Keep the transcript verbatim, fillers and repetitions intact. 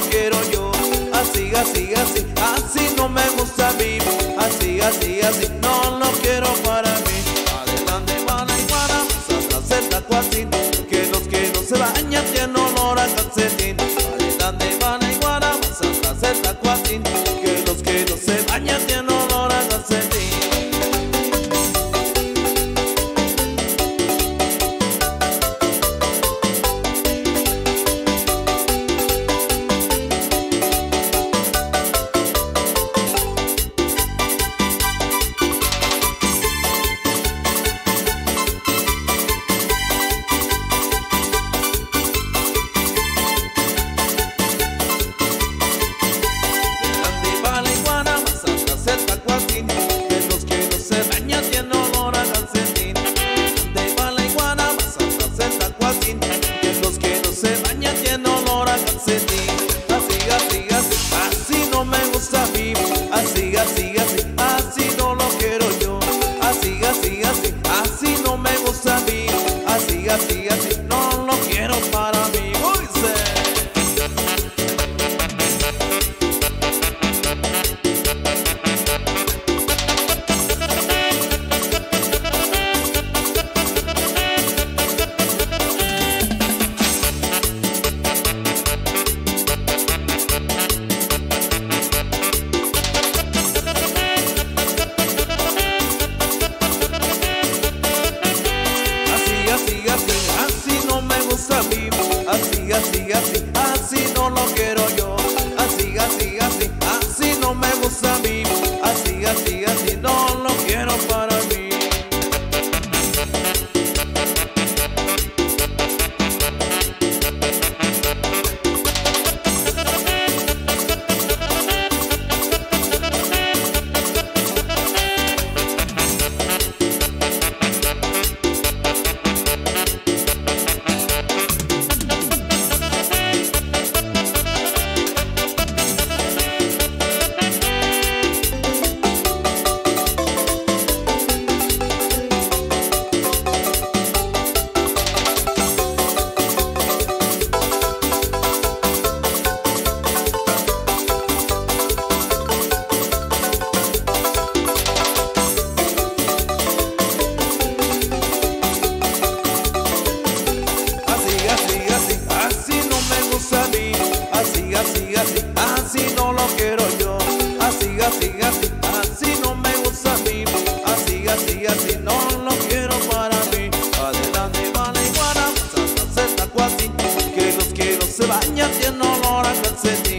quiero yo. Así, así, así, así no me gusta a mí. Así, así, así, no lo quiero para mí. Adelante va la iguana, más atrás el tacuacín, que los que no se bañan tienen olor a calcetín. Adelante va la iguana, más atrás el tacuacín, que los que no se bañan tienen olor a calcetín. Así, así, así, así no lo quiero yo. Así, así, así, así no me gusta a mí. Así, así, así, no lo quiero para mí. Uy, así, así, así, así no lo quiero yo. Así, así, así, así no me gusta a mí. Así, así, así, no lo quiero para mí. Así, así, así no lo quiero yo. Así, así, así, así no me gusta a mí. Así, así, así, no lo quiero para mí. Adelante va la iguana, más atrás el tacuacín, que los que no se bañan tienen olor a calcetín.